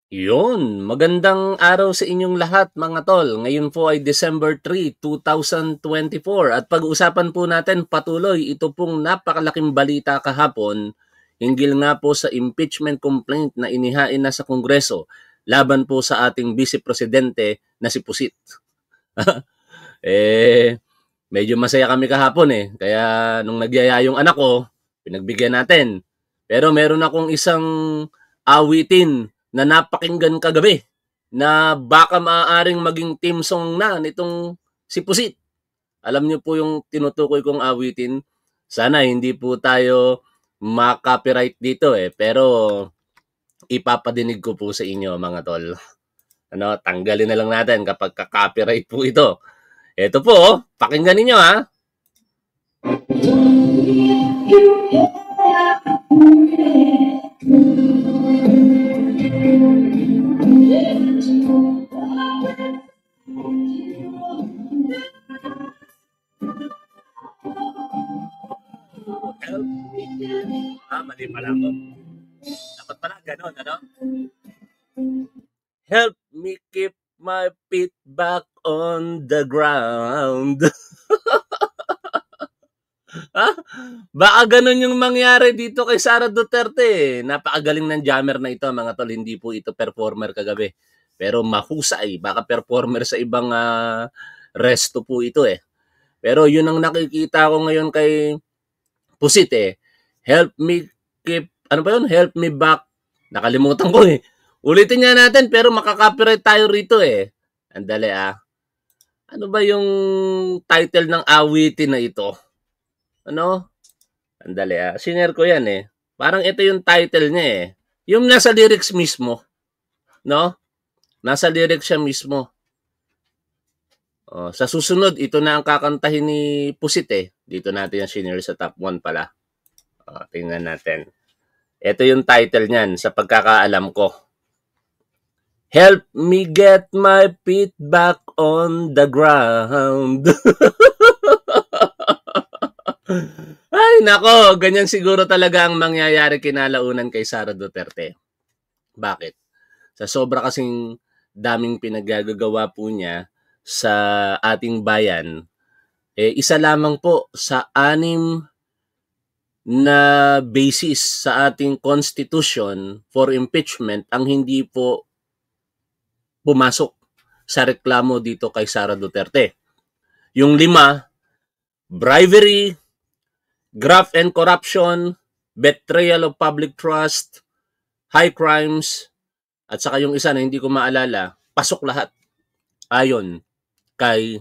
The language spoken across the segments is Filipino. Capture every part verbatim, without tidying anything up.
Yun, magandang araw sa inyong lahat mga tol. Ngayon po ay December third, twenty twenty-four at pag-uusapan po natin patuloy ito pong napakalaking balita kahapon hinggil nga po sa impeachment complaint na inihain na sa Kongreso laban po sa ating Vice Presidente na si Pusit. eh, medyo masaya kami kahapon eh. Kaya nung nagyaya yung anak ko, pinagbigyan natin. Pero meron akong isang awitin na napakinggan kagabi na baka maaaring maging team song na nitong si Pusit. Alam niyo po yung tinutukoy kong awitin. Sana hindi po tayo ma-copyright dito eh. Pero ipapadinig ko po sa inyo mga tol. Ano, tanggalin na lang natin kapag ka-copyright po ito. Ito po, pakinggan ninyo ha. Ah, mali pala ako. Dapat pala ganon, ano? Help me keep my feet back on the ground. Ha? Baka ganun yung mangyari dito kay Sara Duterte. Napakagaling ng jammer na ito mga tol. Hindi po ito performer kagabi. Pero mahusay. Baka performer sa ibang uh, resto po ito eh. Pero yun ang nakikita ko ngayon kay Pusit eh. Help me keep, ano ba yun? Help me back. Nakalimutan ko eh. Ulitin nga natin pero makaka-copyright tayo rito eh. Andali ah. Ano ba yung title ng awitin na ito? Ano? Andali ah. Sinare ko yan eh. Parang ito yung title niya eh. Yung nasa lyrics mismo. No? Nasa lyrics siya mismo. Oh, sa susunod, ito na ang kakantahin ni Pusit eh. Dito natin yung sinare sa top one pala. Oh, tingnan natin. Ito yung title niyan sa pagkakaalam ko. Help me get my feet back on the ground. Ay, nako, ganyan siguro talaga ang mangyayari kinalaunan kay Sara Duterte. Bakit? Sa sobra kasing daming pinaggagawa po niya sa ating bayan, eh, isa lamang po sa anim na basis sa ating constitution for impeachment ang hindi po pumasok sa reklamo dito kay Sara Duterte. Yung lima, bribery, graft and corruption, betrayal of public trust, high crimes, at saka yung isa na hindi ko maalala, pasok lahat. Ayon kay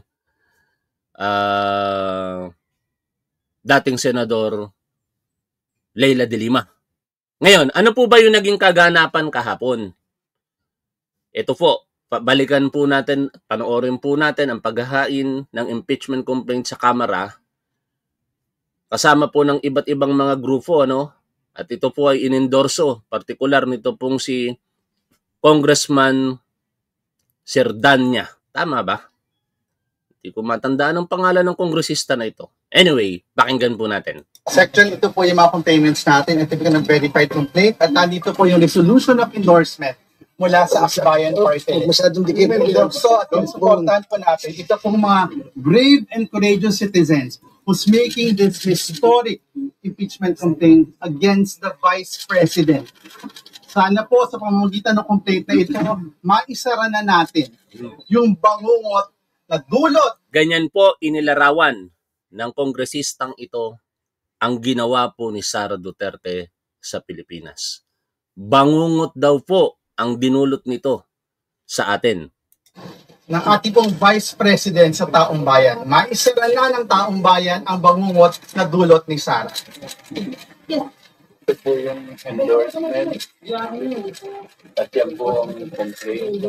uh, dating Senador Leila de Lima. Ngayon, ano po ba yung naging kaganapan kahapon? Ito po, balikan po natin, panoorin po natin ang paghahain ng impeachment complaint sa Kamara kasama po ng iba't ibang mga grupo, ano? At ito po ay inendorso, partikular nito pong si Congressman Serdanya. Tama ba? Hindi ko matandaan ang pangalan ng kongresista na ito. Anyway, pakinggan po natin. Section, ito po yung mga complainants natin. Ito po ng verified complaint. At nandito po yung resolution of endorsement mula sa Akbayan Party. Masyadong dikit. So, at yung supportan po natin, ito po mga brave and courageous citizens who's making this historic impeachment complaint against the Vice President. Sana po sa pamamagitan ng complaint na ito, maisara na natin yung bangungot na dulot. Ganyan po inilarawan ng kongresistang ito ang ginawa po ni Sara Duterte sa Pilipinas. Bangungot daw po ang dinulot nito sa atin. Ng ating pong Vice President sa taong bayan. Maisara na ng taong bayan ang bangungot na dulot ni Sara. Ito po yung endorsement at yan po ang complaint.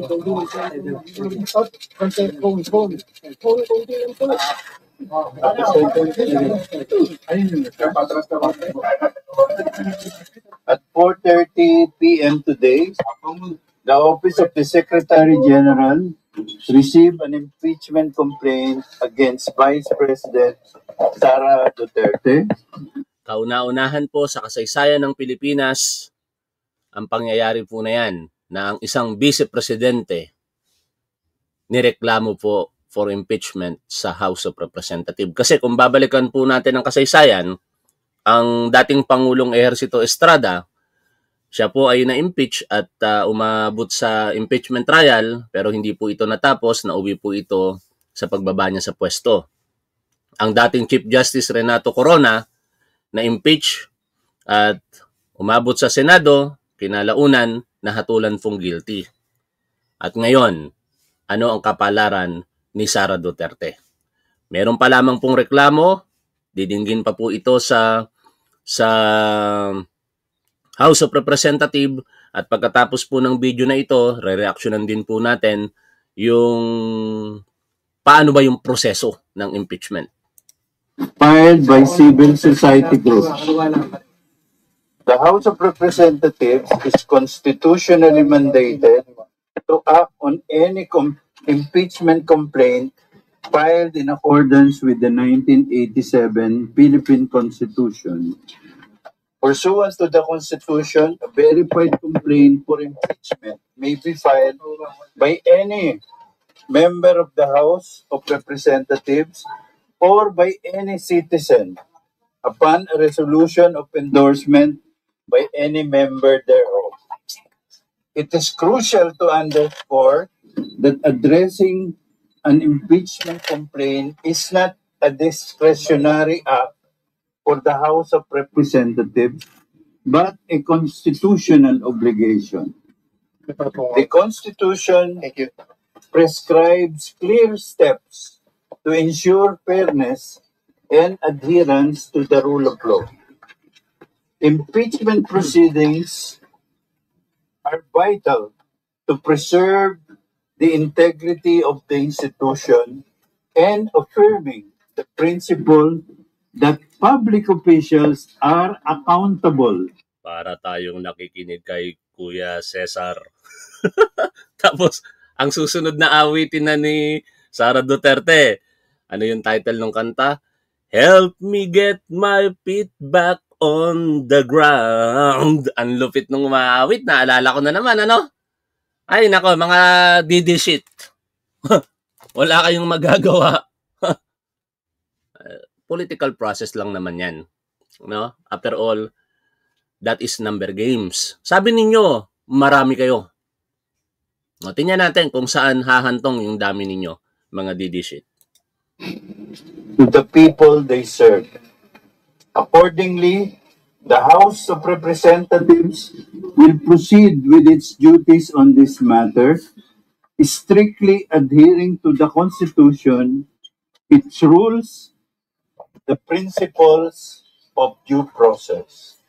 At four thirty p m today, the Office of the Secretary General received an impeachment complaint against Vice President Sara Duterte. Kauna-unahan po sa kasaysayan ng Pilipinas ang pangyayari po na yan. na ang isang vice-presidente nireklamo po for impeachment sa House of Representatives. Kasi kung babalikan po natin ang kasaysayan, ang dating Pangulong Ejercito Estrada, siya po ay na-impeach at uh, umabot sa impeachment trial, pero hindi po ito natapos, nauwi po ito sa pagbaba niya sa pwesto. Ang dating Chief Justice Renato Corona, na-impeach at umabot sa Senado, kinalaunan, nahatulan pong guilty. At ngayon, ano ang kapalaran ni Sara Duterte? Meron pa lamang pong reklamo, didinggin pa po ito sa sa House of Representatives at pagkatapos po ng video na ito, re-reactionan din po natin yung paano ba yung proseso ng impeachment. Filed by civil society groups. The House of Representatives is constitutionally mandated to act on any com- impeachment complaint filed in accordance with the nineteen eighty-seven Philippine Constitution. Pursuant to the Constitution, a verified complaint for impeachment may be filed by any member of the House of Representatives or by any citizen upon a resolution of endorsement by any member thereof. It is crucial to underscore that addressing an impeachment complaint is not a discretionary act for the House of Representatives, but a constitutional obligation. The Constitution prescribes clear steps to ensure fairness and adherence to the rule of law. Impeachment proceedings are vital to preserve the integrity of the institution and affirming the principle that public officials are accountable. Para tayong nakikinig kay Kuya Cesar. Tapos, ang susunod na awitin na ni Sara Duterte, ano yung title ng kanta? Help me get my feet back on the ground. Ang lupit nung maawit. Naalala ko na naman, ano? Ay, nako, mga D D shit. Wala kayong magagawa. Political process lang naman yan. No? After all, that is number games. Sabi ninyo, marami kayo. O, tingnan natin kung saan hahantong yung dami ninyo, mga D D shit. To the people they serve. Accordingly, the House of Representatives will proceed with its duties on this matter, strictly adhering to the Constitution, its rules, the principles of due process.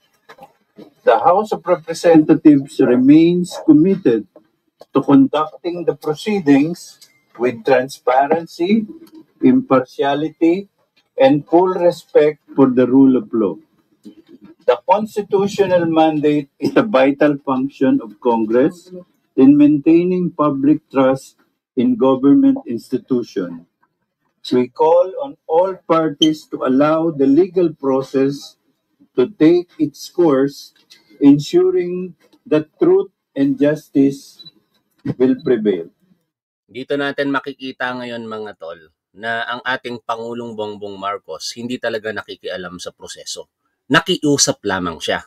The House of Representatives remains committed to conducting the proceedings with transparency, impartiality, and full respect for the rule of law. The constitutional mandate is a vital function of Congress in maintaining public trust in government institutions. We call on all parties to allow the legal process to take its course, ensuring that truth and justice will prevail. Dito natin makikita ngayon, mga tol, na ang ating Pangulong Bongbong Marcos hindi talaga nakikialam sa proseso. Nakiusap lamang siya.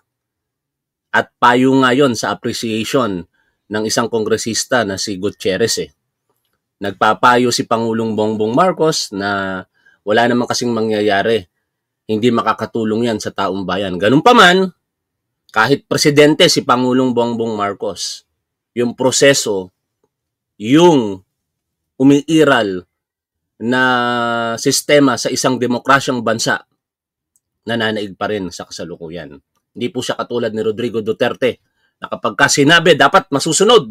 At payo ngayon sa appreciation ng isang kongresista na si Gutierrez. Eh. Nagpapayo si Pangulong Bongbong Marcos na wala namang kasing mangyayari. Hindi makakatulong yan sa taong bayan. Ganun pa man, kahit presidente si Pangulong Bongbong Marcos, yung proseso, yung umiiral na sistema sa isang demokrasyang bansa, nananaig pa rin sa kasalukuyan. Hindi po siya katulad ni Rodrigo Duterte na kapag ka sinabi, dapat masusunod.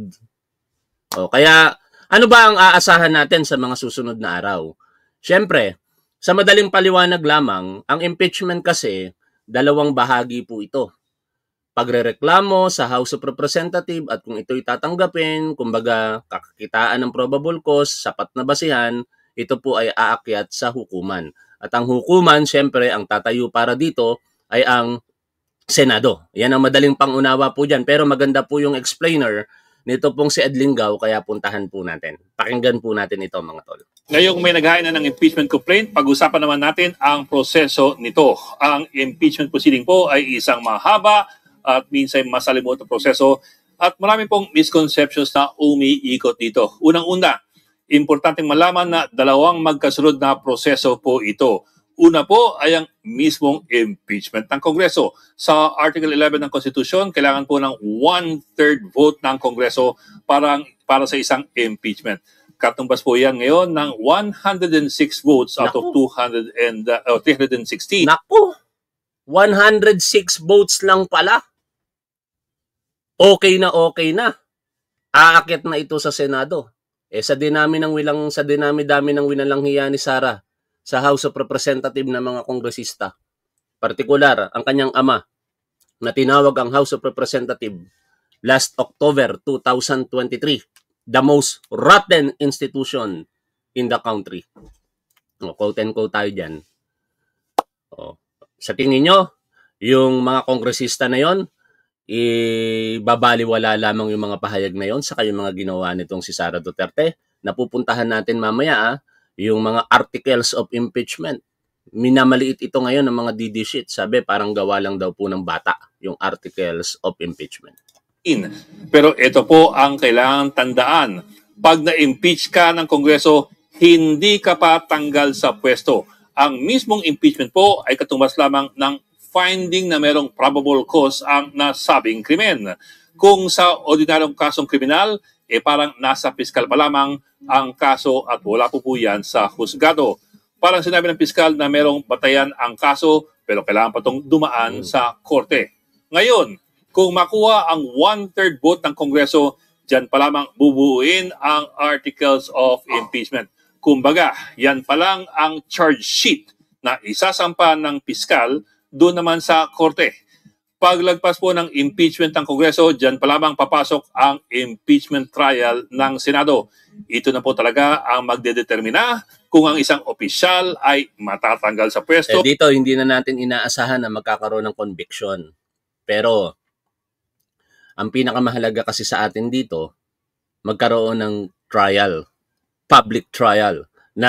O, kaya, ano ba ang aasahan natin sa mga susunod na araw? Siyempre, sa madaling paliwanag lamang, ang impeachment kasi, dalawang bahagi po ito. Pagrereklamo sa House of Representatives at kung ito'y tatanggapin, kumbaga kakakitaan ng probable cause, sapat na basihan, ito po ay aakyat sa hukuman. At ang hukuman, siyempre, ang tatayo para dito ay ang Senado. Yan ang madaling pangunawa po dyan. Pero maganda po yung explainer nito pong si Ed Linggau, kaya puntahan po natin. Pakinggan po natin ito, mga tol. Ngayong may naghain na ng impeachment complaint, pag-usapan naman natin ang proseso nito. Ang impeachment proceeding po ay isang mahaba at minsan masalimuot na proseso at marami pong misconceptions na umiikot dito. Unang-una, importanteng malaman na dalawang magkasunod na proseso po ito. Una po ay ang mismong impeachment ng Kongreso. Sa Article eleven ng Constitution, kailangan po ng one-third vote ng Kongreso para, para sa isang impeachment. Katumbas po yan ngayon ng one hundred six votes out of two hundred and, uh, three hundred sixteen. Naku! one hundred six votes lang pala. Okay na okay na. Aakit na ito sa Senado. Eh sa dinami ng wilang sa dinami-dami ng winalang hiya ni Sara sa House of Representatives na mga kongresista. Partikular, ang kanyang ama na tinawag ang House of Representatives last October two thousand twenty-three, the most rotten institution in the country. O, quote and quote tayo dyan. O, sa tingin nyo, yung mga kongresista na yon, ibabaliwala lamang yung mga pahayag na yon sa kayong mga ginawa nitong si Sara Duterte. Napupuntahan natin mamaya ah, yung mga articles of impeachment. Minamaliit ito ngayon ng mga D D shit. Sabi parang gawa lang daw po ng bata yung articles of impeachment. Pero ito po ang kailangan tandaan. Pag na-impeach ka ng Kongreso, hindi ka pa tanggal sa pwesto. Ang mismong impeachment po ay katumbas lamang ng finding na merong probable cause ang nasabing krimen. Kung sa ordinaryong kasong kriminal, eh parang nasa piskal pa lamang ang kaso at wala po po yan sa husgado. Parang sinabi ng piskal na merong batayan ang kaso pero kailangan pa itong dumaan hmm. sa korte. Ngayon, kung makuha ang one-third vote ng Kongreso, dyan pa lamang bubuuin ang articles of impeachment. Kumbaga, yan pa lang ang charge sheet na isasampa ng piskal doon naman sa korte. Paglagpas po ng impeachment ng Kongreso, dyan pa lamang papasok ang impeachment trial ng Senado. Ito na po talaga ang magdedetermina kung ang isang opisyal ay matatanggal sa pwesto. Eh, dito, hindi na natin inaasahan na magkakaroon ng conviction. Pero, ang pinakamahalaga kasi sa atin dito, magkaroon ng trial, public trial, na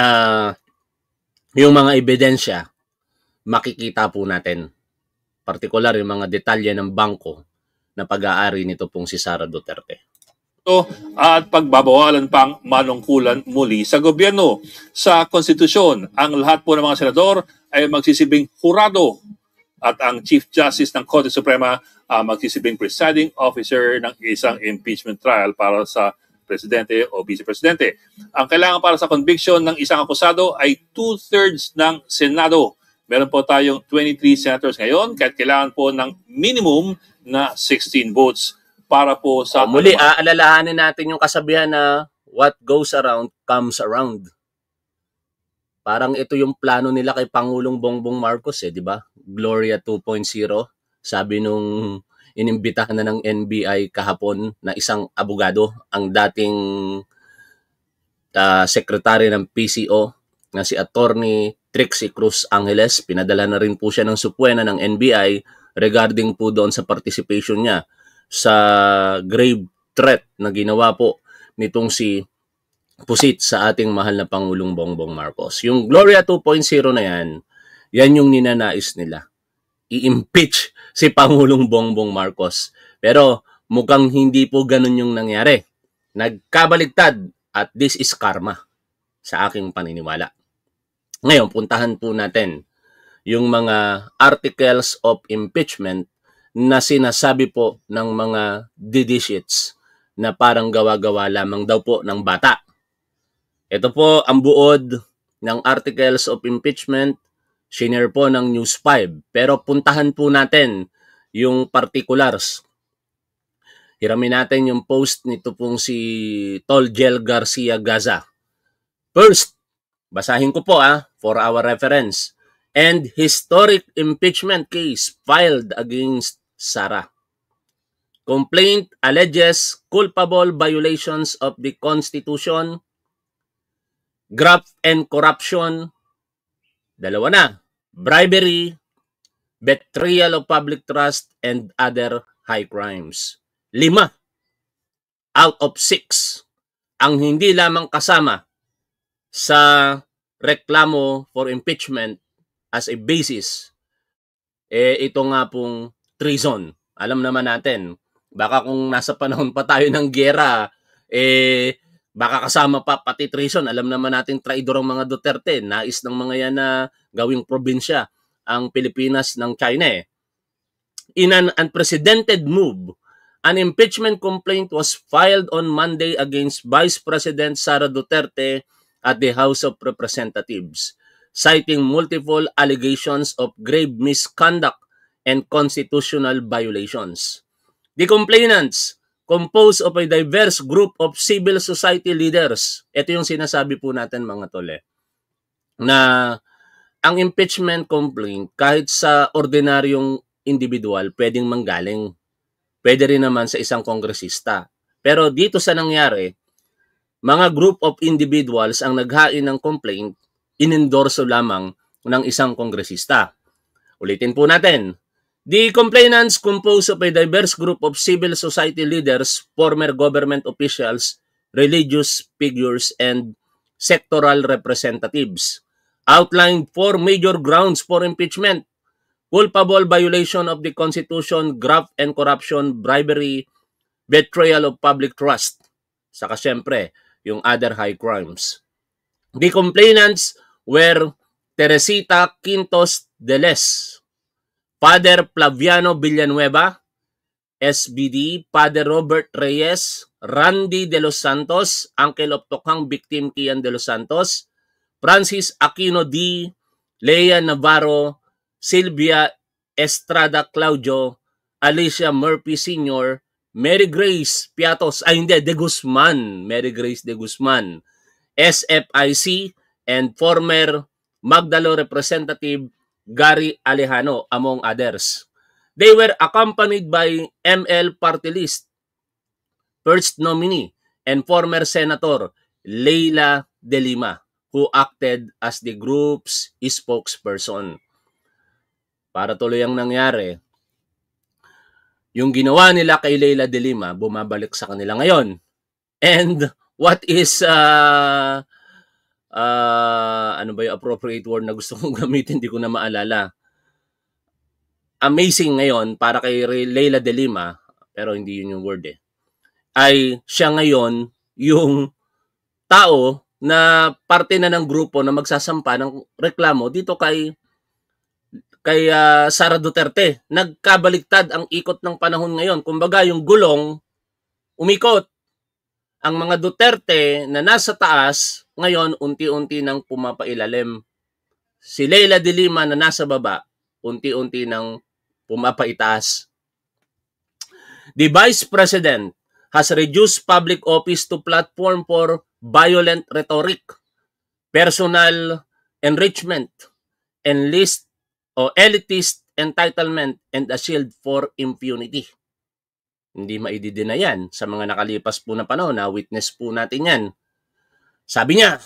yung mga ebidensya, makikita po natin. Partikular yung mga detalye ng bangko na pag-aari nito pong si Sara Duterte. Ito at pagbabawalan pang manungkulan muli sa gobyerno. Sa konstitusyon, ang lahat po ng mga senador ay magsisibing hurado at ang Chief Justice ng Korte Suprema uh, magsisibing presiding officer ng isang impeachment trial para sa presidente o vice-presidente. Ang kailangan para sa conviction ng isang akusado ay two-thirds ng Senado. Meron po tayong twenty-three senators ngayon, kahit kailangan po ng minimum na sixteen votes para po sa... O, muli, aalalahanin natin yung kasabihan na what goes around comes around. Parang ito yung plano nila kay Pangulong Bongbong Marcos, eh, di ba? Gloria two point oh. Sabi nung inimbitahan na ng N B I kahapon na isang abogado, ang dating uh, secretary ng P C O na si Attorney Trixie Cruz Angeles, pinadala na rin po siya ng supwena ng N B I regarding po doon sa participation niya sa grave threat na ginawa po nitong si Pusit sa ating mahal na Pangulong Bongbong Marcos. Yung Gloria two point oh na yan, yan yung ninanais nila. I-impeach si Pangulong Bongbong Marcos. Pero mukhang hindi po ganun yung nangyari. Nagkabaligtad at this is karma sa aking paniniwala. Ngayon, puntahan po natin yung mga articles of impeachment na sinasabi po ng mga didishits na parang gawa-gawa lamang daw po ng bata. Ito po ang buod ng articles of impeachment, shinare po ng News five. Pero puntahan po natin yung particulars. Hiramin natin yung post nito pong si Tolgel Garcia Gaza. First, basahin ko po ah, for our reference. And historic impeachment case filed against Sara. Complaint alleges culpable violations of the Constitution, graft and corruption, dalawa na, bribery, betrayal of public trust, and other high crimes. Lima. out of six ang hindi lamang kasama sa reklamo for impeachment as a basis, eh ito nga pong treason. Alam naman natin, baka kung nasa panahon pa tayo ng giyera, eh baka kasama pa pati treason. Alam naman natin traidor ang mga Duterte. Nais ng mga yan na gawing probinsya ang Pilipinas ng China eh. In an unprecedented move, an impeachment complaint was filed on Monday against Vice President Sara Duterte at the House of Representatives, citing multiple allegations of grave misconduct and constitutional violations. The complainants, composed of a diverse group of civil society leaders, ito yung sinasabi po natin mga tole, na ang impeachment complaint kahit sa ordinaryong individual pwedeng manggaling. Pwede rin naman sa isang kongresista. Pero dito sa nangyari, mga group of individuals ang naghain ng complaint, inendorso lamang ng isang kongresista. Ulitin po natin. The complainants composed of a diverse group of civil society leaders, former government officials, religious figures, and sectoral representatives outlined four major grounds for impeachment: culpable violation of the Constitution, graft and corruption, bribery, betrayal of public trust, saka syempre, yung other high crimes. The complainants were Teresita Quintos de Les, Father Flaviano Villanueva, S B D, Father Robert Reyes, Randy de los Santos, Uncle of Tokhang Victim Kian de los Santos, Francis Aquino D, Lea Navarro, Silvia Estrada Claudio, Alicia Murphy Senior, Mary Grace Piatos, ay hindi, de Guzman, Mary Grace de Guzman, S F I C, and former Magdalo Representative Gary Alejano, among others. They were accompanied by M L Party List, first nominee, and former Senator Leila De Lima, who acted as the group's spokesperson. Para tuloy ang nangyari, yung ginawa nila kay Leila De Lima, bumabalik sa kanila ngayon. And what is, uh, uh, ano ba yung appropriate word na gusto kong gamitin, hindi ko na maalala. Amazing ngayon para kay Leila De Lima, pero hindi yun yung word eh, ay siya ngayon yung tao na parte na ng grupo na magsasampa ng reklamo dito kay kay uh, Sara Duterte. Nagkabaliktad ang ikot ng panahon ngayon. Kumbaga yung gulong umikot. Ang mga Duterte na nasa taas ngayon unti-unti nang pumapailalim. Si Leila De Lima na nasa baba unti-unti nang pumapaitaas. The Vice President has reduced public office to platform for violent rhetoric, personal enrichment, enlist o elitist entitlement, and a shield for impunity. Hindi maididina yan sa mga nakalipas po na panahon, na witness po natin yan. Sabi niya,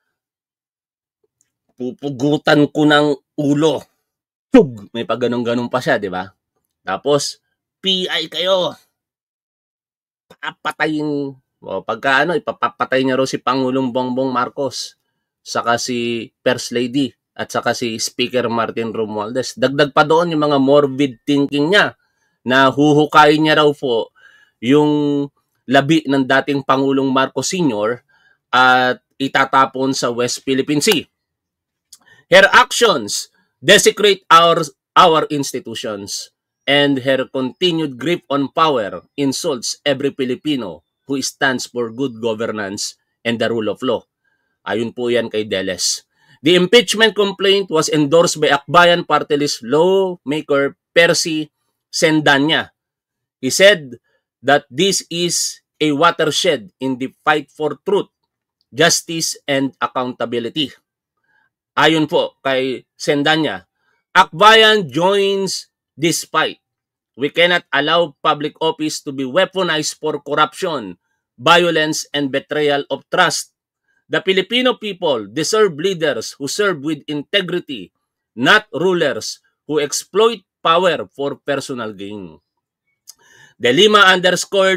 pupugutan ko ng ulo. Tug! May pagganong-ganong pa siya, di ba? Tapos, P I kayo. Papatayin. O, pagka ano, ipapapatay niya raw si Pangulong Bongbong Marcos, saka si First Lady, at saka si Speaker Martin Romualdez. Dagdag pa doon yung mga morbid thinking niya na huhukayin niya raw po yung labi ng dating Pangulong Marcos Senior at itatapon sa West Philippine Sea. Her actions desecrate our, our institutions, and her continued grip on power insults every Filipino who stands for good governance and the rule of law. Ayun po yan kay Deles. The impeachment complaint was endorsed by Akbayan Party List lawmaker Percy Sendanya. He said that this is a watershed in the fight for truth, justice, and accountability. Ayon po kay Sendanya, Akbayan joins this fight. We cannot allow public office to be weaponized for corruption, violence, and betrayal of trust. The Filipino people deserve leaders who serve with integrity, not rulers who exploit power for personal gain. De Lima underscored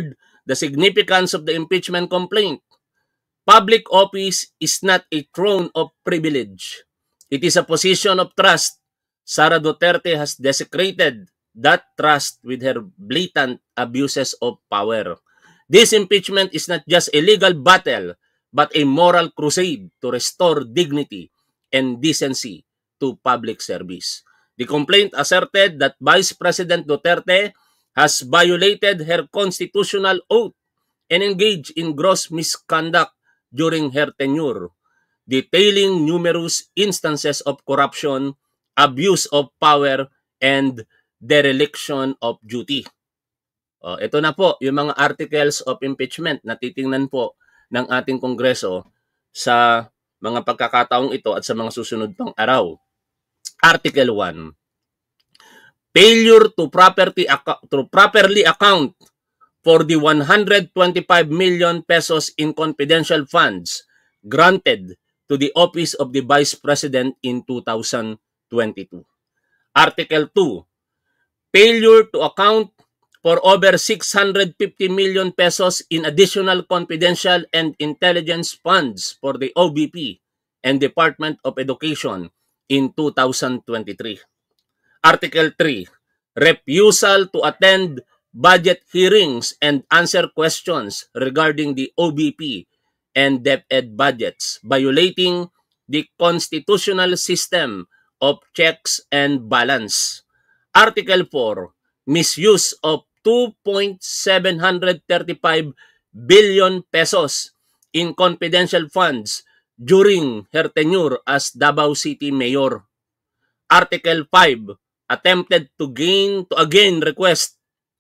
the significance of the impeachment complaint. Public office is not a throne of privilege. It is a position of trust. Sara Duterte has desecrated that trust with her blatant abuses of power. This impeachment is not just a legal battle, but a moral crusade to restore dignity and decency to public service. The complaint asserted that Vice President Duterte has violated her constitutional oath and engaged in gross misconduct during her tenure, detailing numerous instances of corruption, abuse of power, and dereliction of duty. O, ito na po yung mga articles of impeachment na titingnan po ng ating Kongreso sa mga pagkakataong ito at sa mga susunod pang araw. Article one. Failure to property to properly account for the one hundred twenty-five million pesos in confidential funds granted to the office of the Vice President in two thousand twenty-two. Article two. Failure to account for over six hundred fifty million pesos in additional confidential and intelligence funds for the O B P and Department of Education in two thousand twenty-three. Article three. Refusal to attend budget hearings and answer questions regarding the O B P and DepEd budgets, violating the constitutional system of checks and balance. Article four. Misuse of two point seven three five billion pesos in confidential funds during her tenure as Davao City Mayor. Article five. Attempted to gain to again request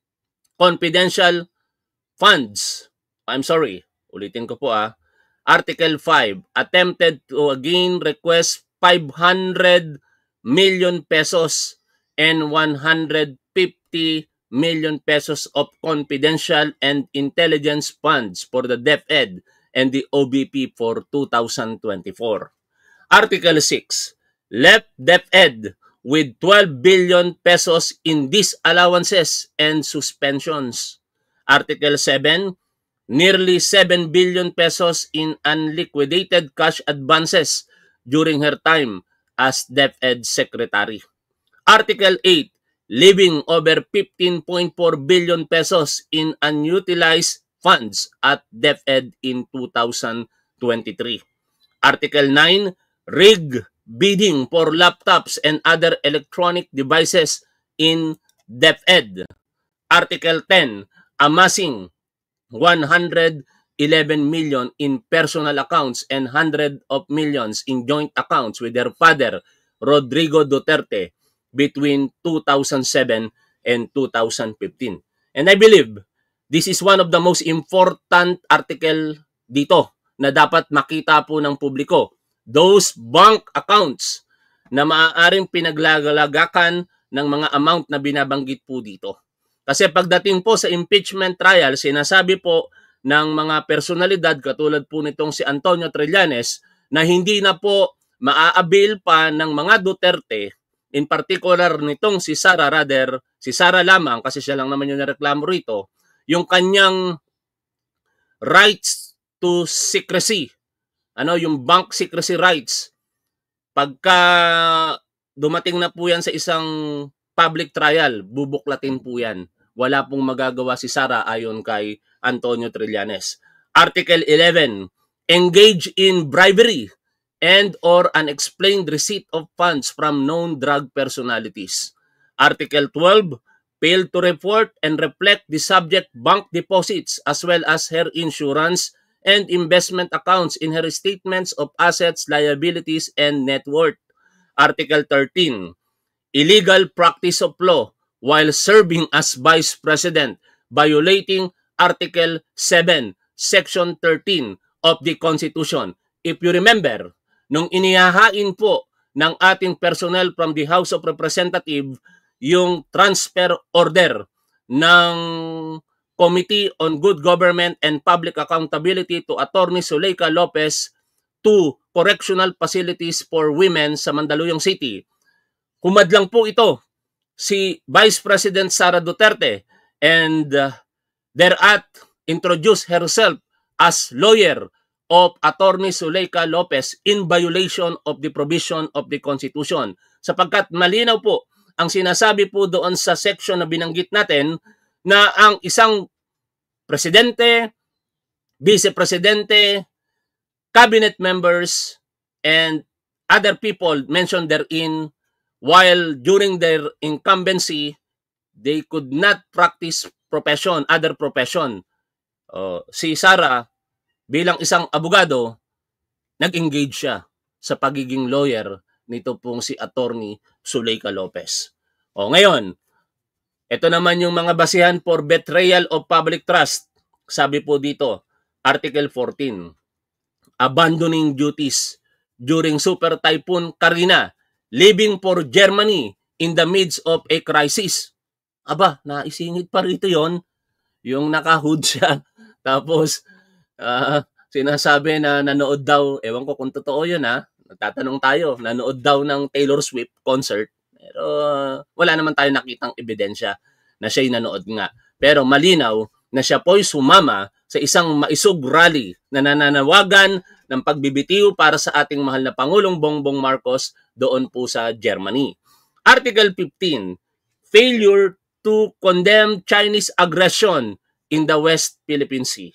confidential funds. I'm sorry, ulitin ko po ah. Article five. Attempted to again request five hundred million pesos and one hundred fifty million pesos of confidential and intelligence funds for the DepEd and the O B P for two thousand twenty-four. Article six. Left DepEd with twelve billion pesos in disallowances and suspensions. Article seven. Nearly seven billion pesos in unliquidated cash advances during her time as DepEd Secretary. Article eight. Leaving over fifteen point four billion pesos in unutilized funds at DepEd in two thousand twenty-three. Article nine. Rig bidding for laptops and other electronic devices in DepEd. Article ten. Amassing one hundred eleven million in personal accounts and hundred of millions in joint accounts with their father, Rodrigo Duterte, between two thousand seven and two thousand fifteen. And I believe this is one of the most important article dito na dapat makita po ng publiko. Those bank accounts na maaaring pinaglalagakan ng mga amount na binabanggit po dito. Kasi pagdating po sa impeachment trial, sinasabi po ng mga personalidad katulad po nitong si Antonio Trillanes na hindi na po maa-avail pa ng mga Duterte, in particular nitong si Sara, rather, si Sara lamang, kasi siya lang naman yung nareklamo rito, yung kanyang rights to secrecy. Ano, yung bank secrecy rights. Pagka dumating na po yan sa isang public trial, bubuklatin po yan. Wala pong magagawa si Sara ayon kay Antonio Trillanes. Article eleven. Engage in bribery and or unexplained receipt of funds from known drug personalities. Article twelve. Failed to report and reflect the subject bank deposits as well as her insurance and investment accounts in her statements of assets, liabilities, and net worth. Article thirteen. Illegal practice of law while serving as Vice President, violating Article seven, Section thirteen of the Constitution. If you remember, nung inihahain po ng ating personnel from the House of Representatives yung transfer order ng Committee on Good Government and Public Accountability to Attorney Zuleika Lopez to Correctional Facilities for Women sa Mandaluyong City. Humadlang po ito si Vice President Sara Duterte and uh, thereat introduced herself as lawyer of Attorney Zuleika Lopez in violation of the provision of the Constitution. Sapagkat malinaw po ang sinasabi po doon sa section na binanggit natin na ang isang presidente, vice-presidente, cabinet members, and other people mentioned therein, while during their incumbency, they could not practice profession, other profession. Uh, si Sara, bilang isang abogado, nag-engage siya sa pagiging lawyer nito pong si Attorney Zuleika Lopez. O ngayon, ito naman yung mga basihan for betrayal of public trust. Sabi po dito, Article fourteen, abandoning duties during Super Typhoon Karina, leaving for Germany in the midst of a crisis. Aba, naisingit pa rito yon, yung naka-hood siya. Tapos, uh, sinasabi na nanood daw, ewan ko kung totoo yun ha, nagtatanong tayo, nanood daw ng Taylor Swift concert. Pero uh, wala naman tayo nakitang ebidensya na siya'y nanood nga. Pero malinaw na siya po'y sumama sa isang maisog rally na nananawagan ng pagbibitiw para sa ating mahal na Pangulong Bongbong Marcos doon po sa Germany. Article fifteen, failure to condemn Chinese aggression in the West Philippine Sea.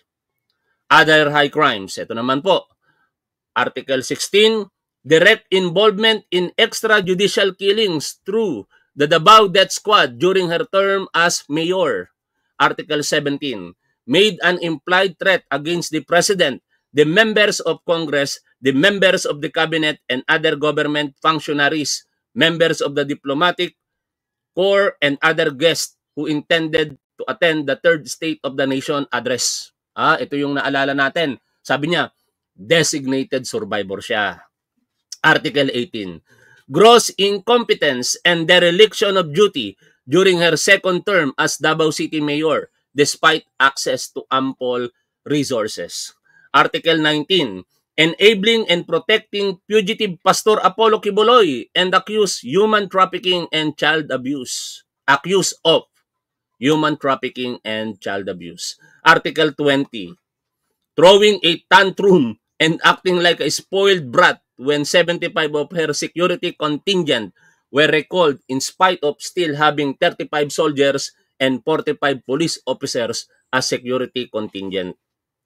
Other high crimes, ito naman po. Article sixteen, direct involvement in extrajudicial killings through the Davao Death Squad during her term as mayor. Article seventeen, made an implied threat against the President, the members of Congress, the members of the Cabinet, and other government functionaries, members of the diplomatic corps, and other guests who intended to attend the Third State of the Nation address. Ah, ito yung naalala natin. Sabi niya, designated survivor siya. Article eighteen, gross incompetence and dereliction of duty during her second term as Davao City Mayor, despite access to ample resources. Article nineteen, enabling and protecting fugitive Pastor Apollo Quiboloy and accused human trafficking and child abuse. Accused of human trafficking and child abuse. Article twenty, throwing a tantrum and acting like a spoiled brat when seventy-five of her security contingent were recalled in spite of still having thirty-five soldiers and forty-five police officers as security contingent.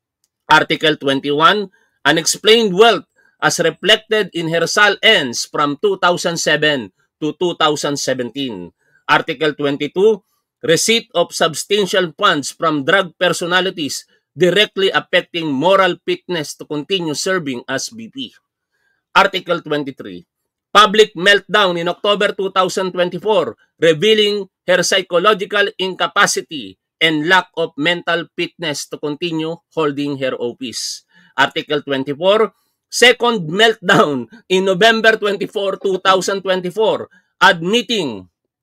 Article twenty-one, unexplained wealth as reflected in her S A L ends from two thousand seven to two thousand seventeen. Article twenty-two, receipt of substantial funds from drug personalities directly affecting moral fitness to continue serving as V P. Article twenty-three, public meltdown in October two thousand twenty-four, revealing her psychological incapacity and lack of mental fitness to continue holding her office. Article twenty-four, second meltdown in November twenty-fourth, two thousand twenty-four, admitting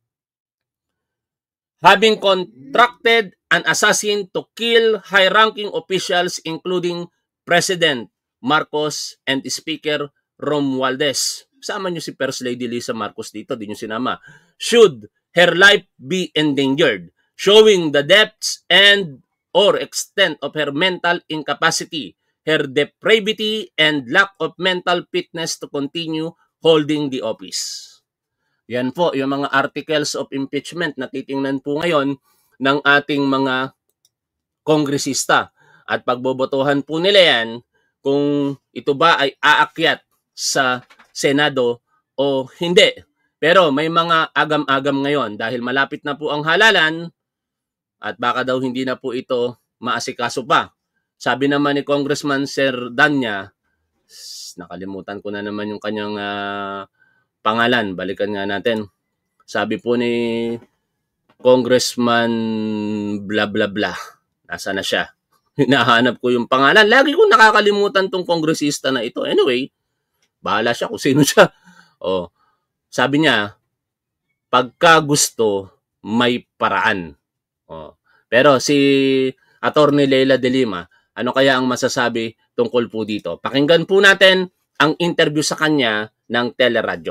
having contracted an assassin to kill high-ranking officials including President Marcos and Speaker Romualdez. Sama niyo si First Lady Lisa Marcos dito, di niyo sinama. Should her life be endangered, showing the depths and or extent of her mental incapacity, her depravity, and lack of mental fitness to continue holding the office. Yan po, yung mga articles of impeachment na titingnan po ngayon ng ating mga kongresista. At pagbobotohan po nila yan kung ito ba ay aakyat sa Senado o hindi. Pero may mga agam-agam ngayon dahil malapit na po ang halalan at baka daw hindi na po ito maasikaso pa. Sabi naman ni Congressman Sir Danya, nakalimutan ko na naman yung kanyang uh, pangalan, balikan nga natin. Sabi po ni Congressman bla bla bla, nasa na siya? Hinahanap ko yung pangalan. Lagi ko nakakalimutan tong kongresista na ito. Anyway, bahala siya kung sino siya. Oh, sabi niya, pagka gusto, may paraan. Oh. Pero si Attorney Leila de Lima, ano kaya ang masasabi tungkol po dito? Pakinggan po natin ang interview sa kanya ng teleradyo.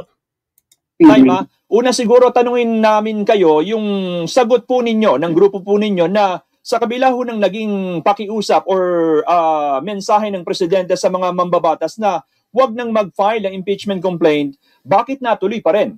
Time, una siguro tanungin namin kayo yung sagot po ninyo, ng grupo po ninyo na sa kabila ho ng naging pakiusap or uh, mensahe ng presidente sa mga mambabatas na huwag nang mag-file ng impeachment complaint, bakit natuloy pa rin?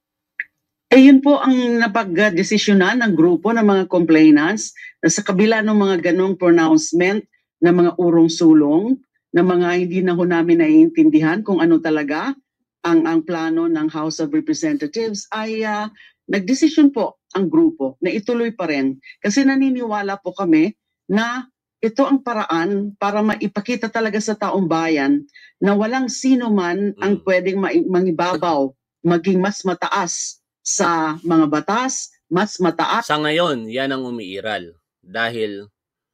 Eh yun po ang napag-desisyonan ng grupo ng mga complainants na sa kabila ng mga ganong pronouncement na mga urong-sulong, na mga hindi na ho namin naiintindihan kung ano talaga ang, ang plano ng House of Representatives, ay uh, nagdesisyon po ang grupo na ituloy pa rin. Kasi naniniwala po kami na ito ang paraan para maipakita talaga sa taong bayan na walang sino man ang pwedeng ma- mangibabaw, maging mas mataas sa mga batas, mas mataas. Sa ngayon, yan ang umiiral dahil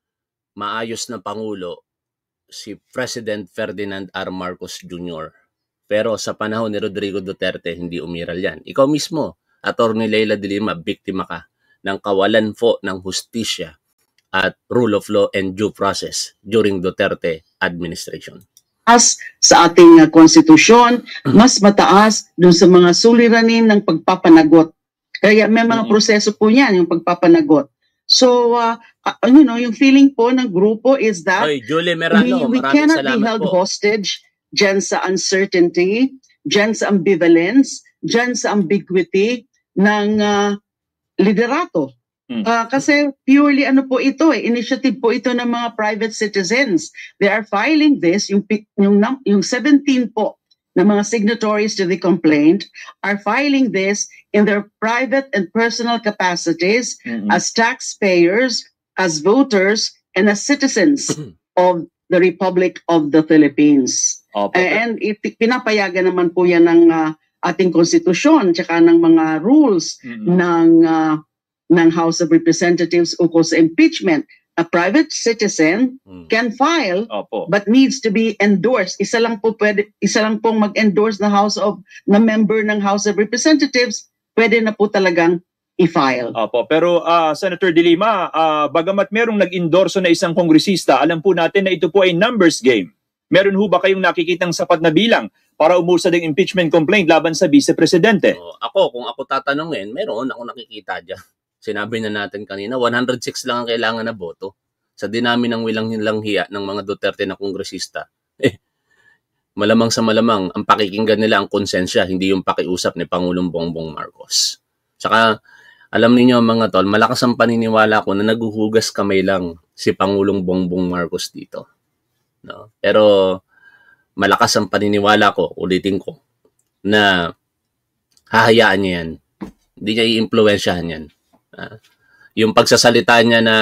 maayos na Pangulo si President Ferdinand R. Marcos Junior Pero sa panahon ni Rodrigo Duterte, hindi umiral yan. Ikaw mismo, Attorney Leila de Lima, biktima ka ng kawalan po ng hustisya at rule of law and due process during Duterte administration. As sa ating uh, konstitusyon, mas mataas dun sa mga suliranin ng pagpapanagot. Kaya may mga Mm-hmm. proseso po yan, yung pagpapanagot. So, uh, uh, you know, yung feeling po ng grupo is that Oy, Julie we, Merano, we maraming cannot be salamat held po. hostage dyan sa uncertainty, dyan sa ambivalence, dyan sa ambiguity ng uh, liderato. Hmm. Uh, kasi purely ano po ito eh, initiative po ito ng mga private citizens. They are filing this, yung, pi- yung, num- yung seventeen po na mga signatories to the complaint are filing this in their private and personal capacities Mhm. as taxpayers, as voters, and as citizens of the Republic of the Philippines. Opo. And it, pinapayagan naman po yan ng uh, ating konstitusyon tsaka ng mga rules Mhm. ng uh, ng House of Representatives ukol sa impeachment. A private citizen Hmm. can file Opo. but needs to be endorsed. Isa lang po pwede, isa lang pong mag-endorse na House of na member ng House of Representatives, pwede na po talagang i-file. Opo, pero ah, Senator De Lima, ah, bagamat merong nag-endorso na isang kongresista, alam po natin na ito po ay numbers game. Meron ho ba kayong nakikitang sapat na bilang para umusad ng impeachment complaint laban sa vice-presidente? So, ako, kung ako tatanungin, meron ako nakikita dyan. Sinabi na natin kanina, one hundred six lang ang kailangan na boto. Sa dinami ng wilang hiya ng mga Duterte na kongresista, eh, malamang sa malamang, ang pakikinggan nila ang konsensya, hindi yung pakiusap ni Pangulong Bongbong Marcos. Saka, alam niyo mga tol, malakas ang paniniwala ko na naguhugas kamay lang si Pangulong Bongbong Marcos dito. No? Pero, malakas ang paniniwala ko, ulitin ko, na hahayaan niya yan. Hindi niya i-impluwensyahan yan. Uh, yung pagsasalita niya na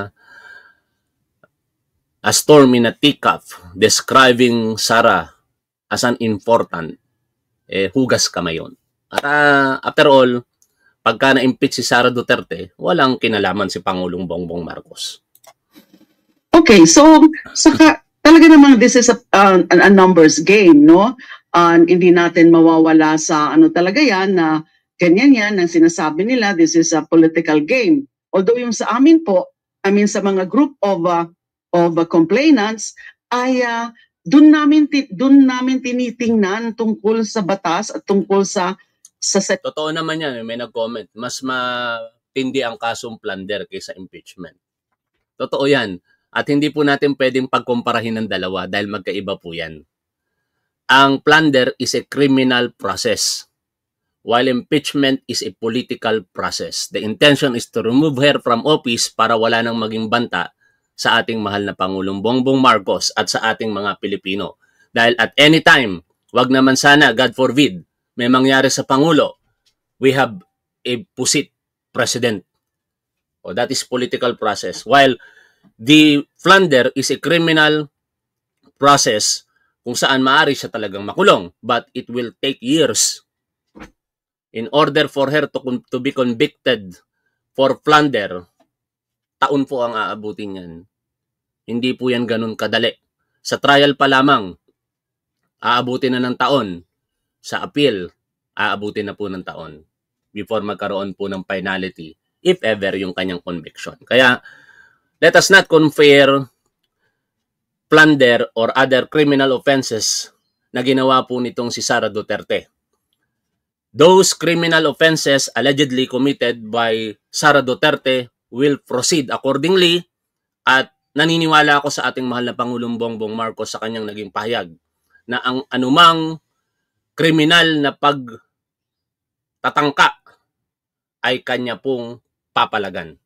a storm in a teacup describing Sara as an important, eh, hugas kamay yun. At uh, after all, pagka na-impeach si Sara Duterte, walang kinalaman si Pangulong Bongbong Marcos. Okay, so saka talaga namang this is a, uh, a numbers game, no? Uh, hindi natin mawawala sa ano talaga yan na ganyan yan ang sinasabi nila, this is a political game. Although yung sa amin po, I mean sa mga group of uh, of uh, complainants ay uh, doon namin ti- doon namin tinitingnan tungkol sa batas at tungkol sa sa set- Totoo naman yan, may nag-comment, mas matindi ang kasong plunder kaysa impeachment. Totoo yan. At hindi po natin pwedeng pagkumparahin ng dalawa dahil magkaiba po yan. Ang plunder is a criminal process, while impeachment is a political process. The intention is to remove her from office para wala nang maging banta sa ating mahal na Pangulong Bongbong Marcos at sa ating mga Pilipino. Dahil at any time, wag naman sana, God forbid, may mangyari sa Pangulo, we have a pusit president. O that is political process. While the plunder is a criminal process kung saan maaari siya talagang makulong, but it will take years in order for her to, to be convicted for plunder. Taon po ang aabutin yan. Hindi po yan ganun kadali. Sa trial pa lamang, aabutin na ng taon. Sa appeal, aabutin na po ng taon before magkaroon po ng finality, if ever, yung kanyang conviction. Kaya, let us not compare plunder or other criminal offenses na ginawa po nitong si Sara Duterte. Those criminal offenses allegedly committed by Sara Duterte will proceed accordingly at naniniwala ako sa ating mahal na Pangulong Bongbong Marcos sa kanyang naging pahayag na ang anumang kriminal na pagtatangka ay kanya pong papalagan.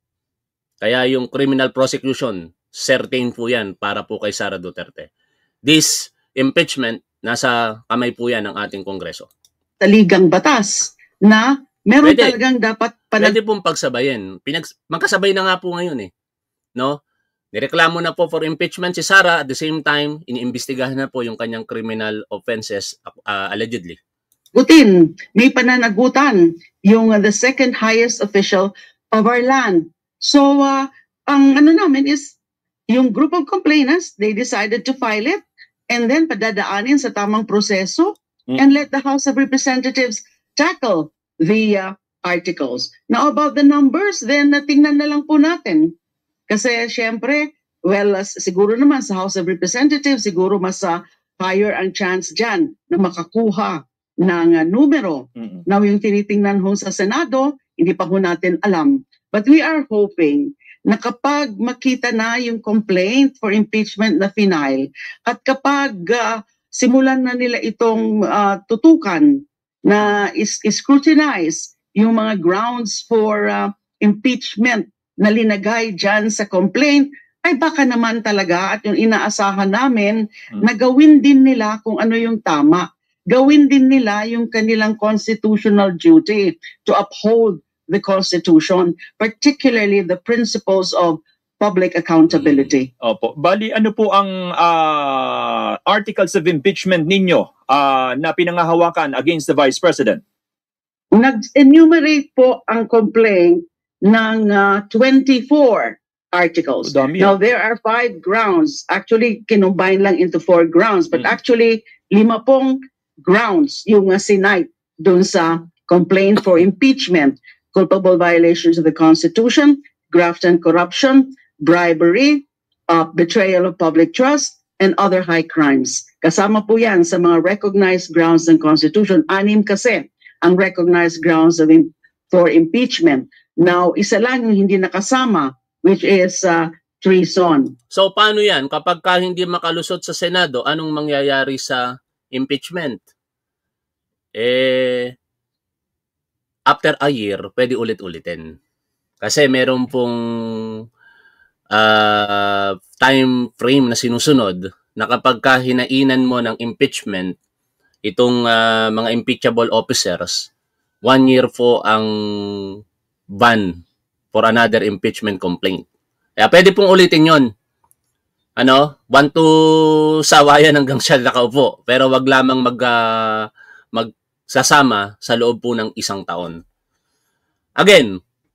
Kaya yung criminal prosecution, certain po yan para po kay Sara Duterte. This impeachment, nasa kamay po yan ng ating Kongreso. Taligang batas na meron Pwede. talagang dapat panag- Pwede pong pagsabayin. Pinag magkasabay na nga po ngayon eh. No? Nireklamo na po for impeachment si Sara, at the same time, iniimbestigahan na po yung kanyang criminal offenses uh, allegedly. Gutin, may pananagutan yung uh, the second highest official of our land. So, uh, ang ano namin is, yung group of complainants, they decided to file it and then padadaanin sa tamang proseso Mm. and let the House of Representatives tackle the uh, articles. Now, about the numbers, then uh, tingnan na lang po natin. Kasi syempre, well, uh, siguro naman sa House of Representatives, siguro mas uh, higher ang chance dyan na makakuha ng uh, numero. Mm-mm. Now, yung tinitingnan ho sa Senado, hindi pa ho natin alam. But we are hoping na kapag makita na yung complaint for impeachment na final, at kapag uh, simulan na nila itong uh, tutukan na is, is scrutinize yung mga grounds for uh, impeachment na linagay dyan sa complaint, ay baka naman talaga at yung inaasahan namin Hmm. na gawin din nila kung ano yung tama. Gawin din nila yung kanilang constitutional duty to uphold the Constitution, particularly the principles of public accountability. Opo. Bali, ano po ang ah, articles of impeachment ninyo ah, na pinangahawakan against the Vice President? Nag-enumerate po ang complaint ng uh, twenty-four articles. Dami. Now, there are five grounds. Actually, kinumbine lang into four grounds. But Mm. actually, lima pong grounds yung uh, sinight dun sa complaint for impeachment. Culpable violations of the Constitution, graft and corruption, bribery, uh, betrayal of public trust, and other high crimes. Kasama po yan sa mga recognized grounds ng Constitution. Anim kasi ang recognized grounds of im- for impeachment. Now, isa lang yung hindi nakasama, which is uh, treason. So paano yan? Kapag ka hindi makalusot sa Senado, anong mangyayari sa impeachment? Eh, after a year, pwede ulit-ulitin. Kasi meron pong uh, time frame na sinusunod na kapag ka hinainan mo ng impeachment, itong uh, mga impeachable officers, one year po ang ban for another impeachment complaint. Kaya pwede pong ulitin yon. Ano? One to sawayan hanggang siya nakaupo. Pero wag lamang mag, uh, magsasama sa loob po ng isang taon. Again,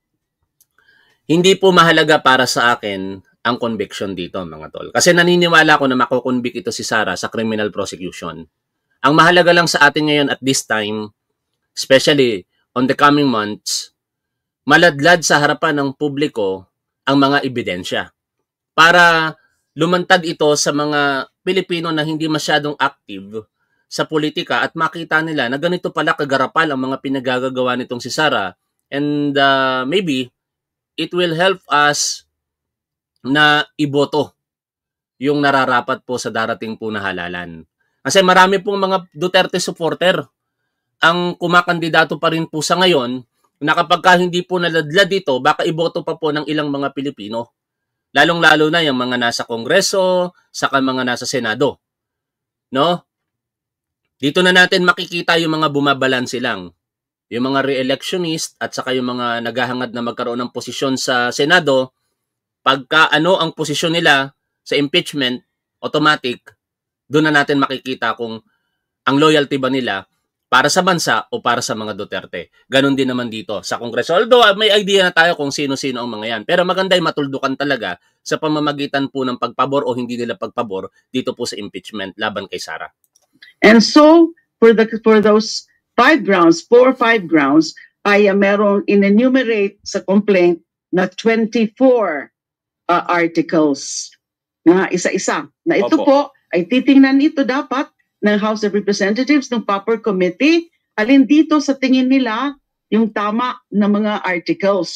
hindi po mahalaga para sa akin ang conviction dito, mga tol. Kasi naniniwala ko na makukonvict ito si Sara sa criminal prosecution. Ang mahalaga lang sa atin ngayon at this time, especially on the coming months, maladlad sa harapan ng publiko ang mga ebidensya para lumantad ito sa mga Pilipino na hindi masyadong active sa politika at makita nila na ganito pala kagarapal ang mga pinagagagawa nitong si Sara, and uh, maybe it will help us na iboto yung nararapat po sa darating po na halalan. Kasi marami pong mga Duterte supporter ang kumakandidato pa rin po sa ngayon na kapag ka hindi po naladlad dito, baka iboto pa po ng ilang mga Pilipino. Lalong-lalo na yung mga nasa Kongreso, saka mga nasa Senado. No? Dito na natin makikita yung mga bumabalanse lang. Yung mga re-electionist at saka yung mga naghahangad na magkaroon ng posisyon sa Senado, pagka ano ang posisyon nila sa impeachment, automatic, doon na natin makikita kung ang loyalty ba nila para sa bansa o para sa mga Duterte. Ganon din naman dito sa Kongreso. Although may idea na tayo kung sino-sino ang mga yan. Pero maganda yung matuldukan talaga sa pamamagitan po ng pagpabor o hindi nila pagpabor dito po sa impeachment laban kay Sara. And so, for the for those five grounds, four or five grounds, ay uh, merong in-enumerate sa complaint na twenty-four uh, articles na isa-isa. Na ito Opo. po ay titingnan ito dapat ng House of Representatives, ng proper committee, alin dito sa tingin nila yung tama na mga articles.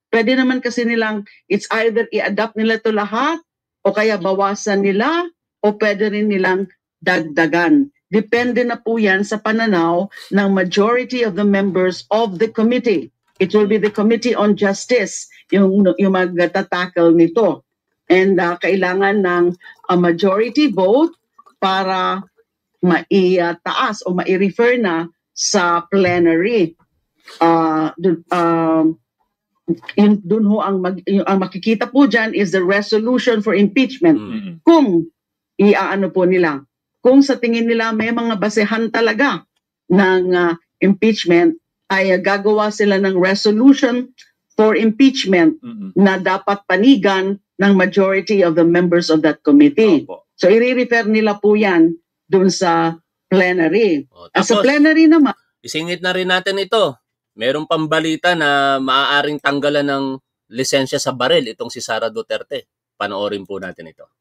Pwede naman kasi nilang, it's either i-adapt nila to lahat, o kaya bawasan nila, o pwede rin nilang dagdagan. Depende na po yan sa pananaw ng majority of the members of the committee. It will be the Committee on Justice yung, yung magtatackle nito. And uh, kailangan ng a majority vote para maitaas o mai-refer na sa plenary. Uh, dun, um, yun, dun ho ang, mag, yung, ang makikita po dyan is the resolution for impeachment. Mm-hmm. Kung iaano po nila, kung sa tingin nila may mga basehan talaga ng uh, impeachment, ay uh, gagawa sila ng resolution for impeachment mm-hmm. na dapat panigan ng majority of the members of that committee. Opo. So i-refer nila po yan dun sa plenary. O, As sa tapos, plenary naman, isingit na rin natin ito. Merong pambalita na maaaring tanggalan ng lisensya sa baril itong si Sara Duterte. Panoorin po natin ito.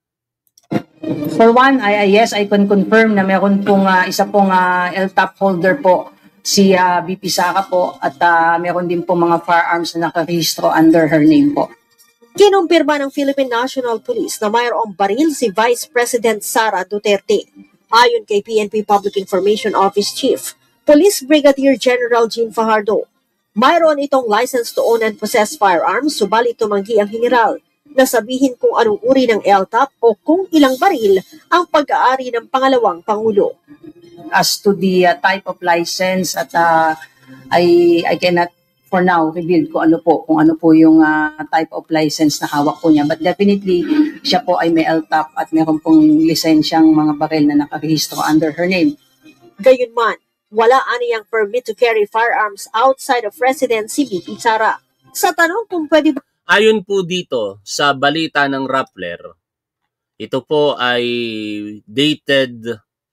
For one, I, I- yes, I can confirm na meron pong ah, isa pong ah, L T A P holder po si ah, V P Sara po at ah, meron din po mga firearms na nakarehistro under her name po. Kinumpirma ng Philippine National Police na mayroong baril si Vice President Sara Duterte. Ayon kay P N P Public Information Office Chief, Police Brigadier General Jean Fajardo, mayroon itong license to own and possess firearms, subalit tumanggi ang general na sabihin kung anong uri ng L T A P o kung ilang baril ang pag-aari ng pangalawang Pangulo. As to the ah, type of license at ah, I I cannot for now reveal kung ano po kung ano po yung ah, type of license na hawak po niya, but definitely siya po ay may L T A P at meron pong lisensyang mga baril na nakarehistro under her name. Gayunman, wala aniyang permit to carry firearms outside of residency V P Sara. Sa tanong kung pwede ba Ayon po dito sa balita ng Rappler, ito po ay dated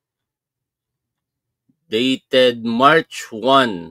dated March first,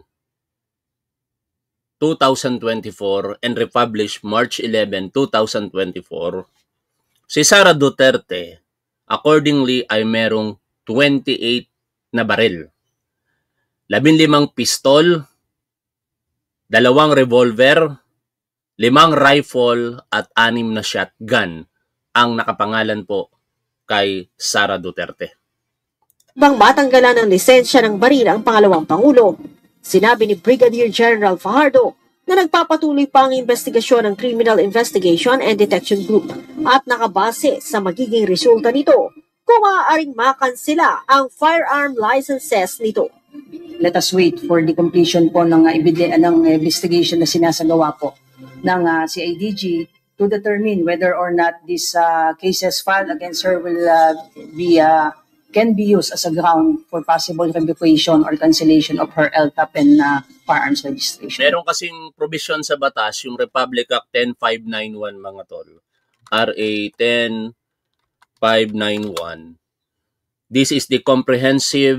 twenty twenty-four and republished March eleventh, twenty twenty-four. Si Sara Duterte, accordingly, ay merong twenty-eight na baril. labinlimang pistol, dalawang revolver, limang rifle at anim na shotgun ang nakapangalan po kay Sara Duterte. bang matanggalan ng lisensya ng baril ang pangalawang Pangulo? Sinabi ni Brigadier General Fajardo na nagpapatuloy pa ang investigasyon ng Criminal Investigation and Detection Group at nakabase sa magiging resulta nito kung maaaring makansela ang firearm licenses nito. Let us wait for the completion po ng uh, ebide- ng investigation na sinasagawa po ng uh, C I D G to determine whether or not these uh, cases filed against her will uh, be uh, can be used as a ground for possible revocation or cancellation of her L T A P and uh, firearms registration. Meron kasing provision sa batas, yung Republic Act ten five ninety-one mga tol. R A ten five ninety-one. This is the Comprehensive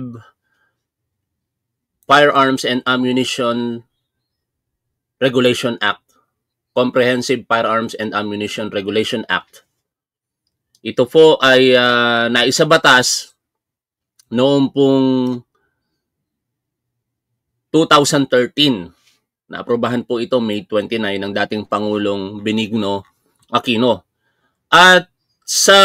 Firearms and Ammunition Regulation Act. Comprehensive Firearms and Ammunition Regulation Act. Ito po ay uh, naisabatas noong pong twenty thirteen. Naaprobahan po ito May twenty-nine ng dating Pangulong Benigno Aquino. At sa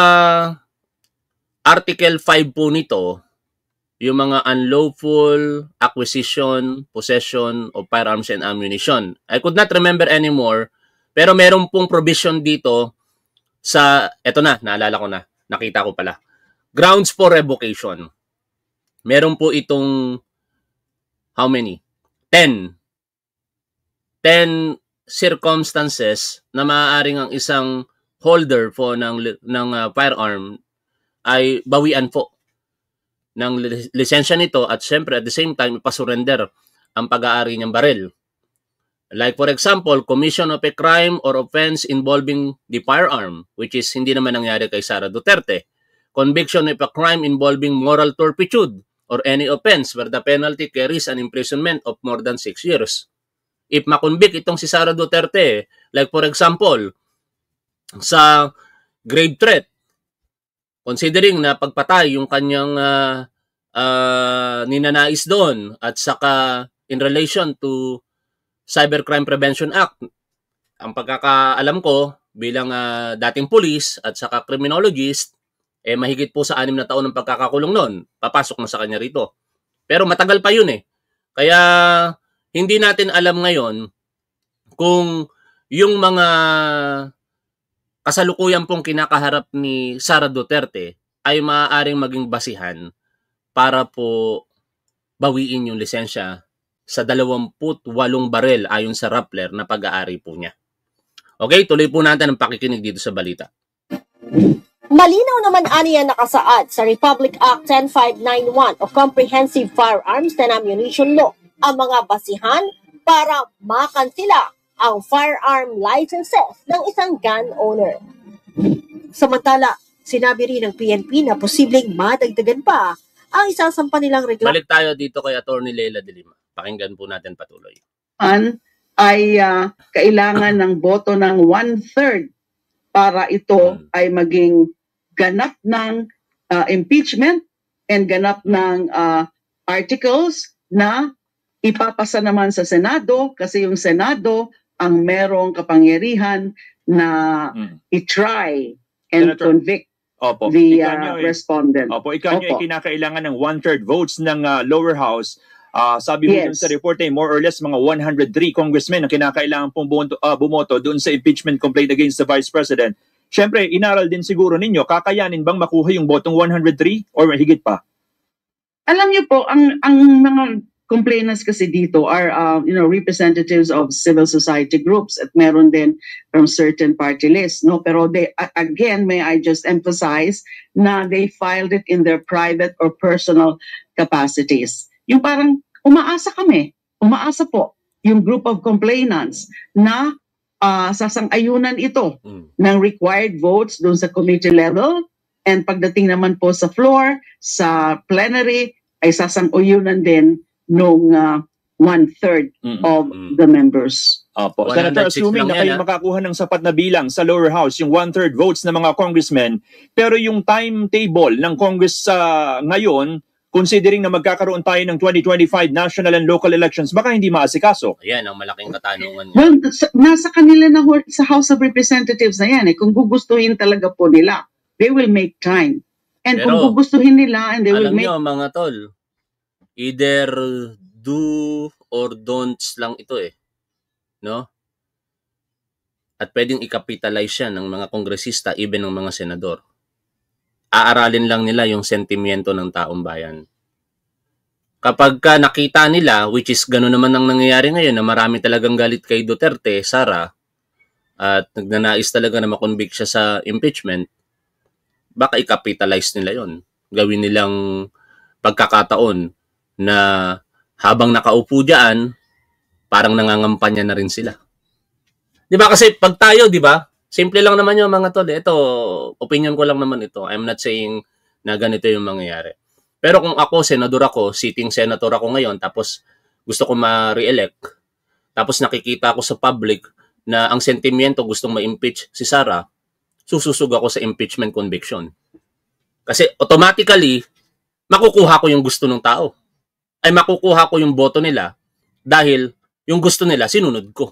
Article five po nito, yung mga unlawful acquisition, possession of firearms and ammunition. I could not remember anymore, pero meron pong provision dito sa, eto na, naalala ko na, nakita ko pala. Grounds for revocation. Meron po itong, how many? ten. ten circumstances na maaaring ang isang holder po ng, ng uh, firearm ay bawian po ng lisensya nito at syempre at the same time ipasurrender ang pag-aari niyang baril. Like for example, commission of a crime or offense involving the firearm, which is hindi naman nangyari kay Sara Duterte. Conviction of a crime involving moral turpitude or any offense where the penalty carries an imprisonment of more than six years. If makonvict itong si Sara Duterte, like for example, sa grave threat, considering na pagpatay yung kanyang uh, uh, ninanais doon at saka in relation to Cybercrime Prevention Act. Ang pagkakaalam ko bilang uh, dating pulis at saka criminologist, eh mahigit po sa anim na taon ng pagkakakulong noon. Papasok na sa kanya rito. Pero matagal pa yun eh. Kaya hindi natin alam ngayon kung yung mga kasalukuyan pong kinakaharap ni Sara Duterte ay maaaring maging basihan para po bawiin yung lisensya sa dalawampu't walong barel ayon sa Rappler na pag-aari po niya. Okay, tuloy po natin ang pakikinig dito sa balita. Malinaw naman aniya nakasaad sa Republic Act ten five ninety-one o Comprehensive Firearms and Ammunition Law ang mga basihan para makansila ang firearm licenses ng isang gun owner. Samantala, sinabi rin ng P N P na posibleng madagdagan pa ang isasampa nilang reklamo. Balik tayo dito kay Attorney Leila de Lima. Pakinggan po natin patuloy. An ay uh, kailangan ng boto ng one-third para ito hmm. ay maging ganap ng uh, impeachment and ganap ng uh, articles na ipapasa naman sa Senado kasi yung Senado ang merong kapangyarihan na hmm. i-try and Senator, convict opo, the uh, respondent. Opo, ikaw nyo ay kinakailangan ng one-third votes ng uh, lower house. Uh, sabi mo yes. dun sa report ay more or less mga one hundred three congressmen ang kinakailangan pong bumoto, uh, bumoto doon sa impeachment complaint against the Vice President. Siyempre, inaral din siguro ninyo, kakayanin bang makuha yung botong one hundred three or higit pa? Alam niyo po, ang ang mga complainants kasi dito are uh, you know, representatives of civil society groups at meron din from certain party lists. No? Pero they, again, may I just emphasize na they filed it in their private or personal capacities. Yung parang umaasa kami, umaasa po yung group of complainants na uh, sasang-ayunan ito mm. ng required votes doon sa committee level and pagdating naman po sa floor, sa plenary, ay sasang-ayunan din nung uh, one-third mm. of mm. the members. Opo. Senator, assuming na kayo makakuha ng sapat na bilang sa lower house, yung one-third votes ng mga congressmen, pero yung timetable ng Congress uh, ngayon, considering na magkakaroon tayo ng twenty twenty-five national and local elections, baka hindi maasikaso. Ayan, ang malaking katanungan niya. Well, nasa kanila na sa House of Representatives na yan. Eh. Kung gugustuhin talaga po nila, they will make time. And pero, kung gugustuhin nila, and they will make... Alam nyo, mga tol, either do or don'ts lang ito eh. No? At pwedeng i-capitalize yan ng mga kongresista, even ng mga senador. Aaralin lang nila yung sentimiento ng taong bayan. Kapag ka nakita nila, which is gano'n naman ang nangyayari ngayon, na marami talagang galit kay Duterte, Sara, at nagnanais talaga na makonvict siya sa impeachment, baka i-capitalize nila yon. Gawin nilang pagkakataon na habang nakaupo diyan, parang nangangampanya na rin sila. Di ba kasi pag tayo, di ba, simple lang naman yung mga tol. Ito, opinion ko lang naman ito. I'm not saying na ganito yung mangyayari. Pero kung ako, senador ako, sitting senator ako ngayon, tapos gusto ko ma-re-elect, tapos nakikita ako sa public na ang sentimiento gustong ma-impeach si Sara, sususug ako sa impeachment conviction. Kasi automatically, makukuha ko yung gusto ng tao. Ay makukuha ko yung boto nila dahil yung gusto nila, sinunod ko.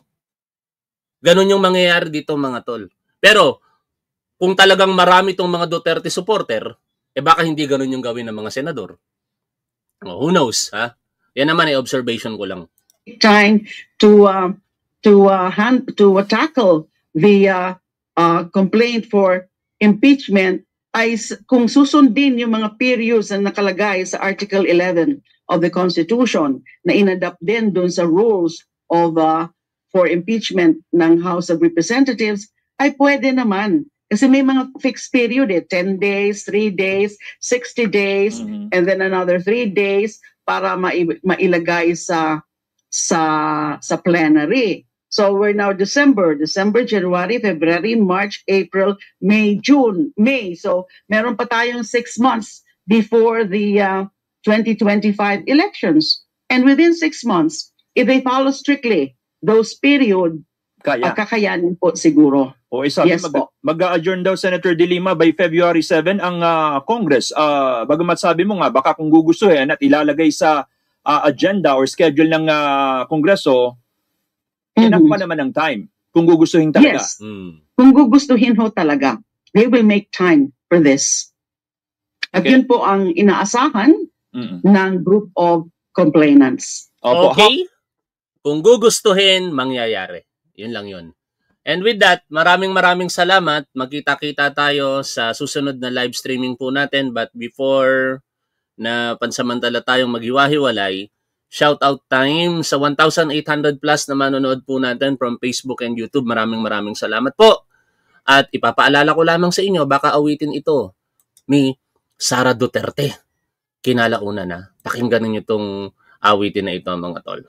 Ganon yung mangyayari dito mga tol. Pero, kung talagang marami itong mga Duterte supporter, eh baka hindi ganon yung gawin ng mga senador. Oh, who knows, ha? Yan naman ay observation ko lang. Time to uh, to uh, hand to uh, tackle the uh, uh, complaint for impeachment ay kung susundin yung mga periods na nakalagay sa Article eleven of the Constitution na inadapt din doon sa rules of uh, for impeachment ng House of Representatives, ay pwede naman. Kasi may mga fixed period eh, ten days, three days, sixty days, mm-hmm. and then another three days para ma mailagay sa sa sa plenary. So we're now December, December, January, February, March, April, May, June, May. So meron pa tayong six months before the uh, twenty twenty-five elections. And within six months, if they follow strictly those period, Kaya. uh, kakayanin po siguro. O isa, yes, mag, mag-a-adjourn daw Senator De Lima by February seventh ang uh, Congress. Uh, bagamat sabi mo nga, baka kung gugustuhin at ilalagay sa uh, agenda or schedule ng uh, Kongreso, enough Mhm. pa naman ang time kung gugustuhin talaga. Yes. Mm. Kung gugustuhin ho talaga, they will make time for this. At Okay. yun po ang inaasahan Mm-mm. ng group of complainants. Opo, ha- Okay? Kung gugustuhin, mangyayari. Yun lang yun. And with that, maraming maraming salamat. Magkita-kita tayo sa susunod na live streaming po natin. But before na pansamantala tayong maghiwa-hiwalay, shout out time sa one thousand eight hundred plus na manonood po natin from Facebook and YouTube. Maraming maraming salamat po. At ipapaalala ko lamang sa inyo, baka awitin ito ni Sara Duterte. Kinalauna na. Pakinggan niyo itong awitin na ito, mga tol.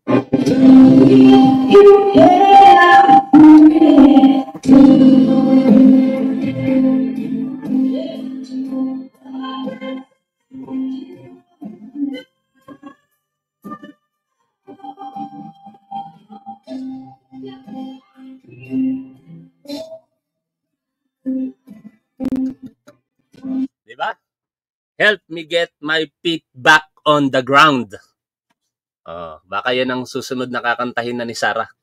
Diba? Help me get my feet back on the ground. Oh, baka yan ang susunod na kakantahin na ni Sara.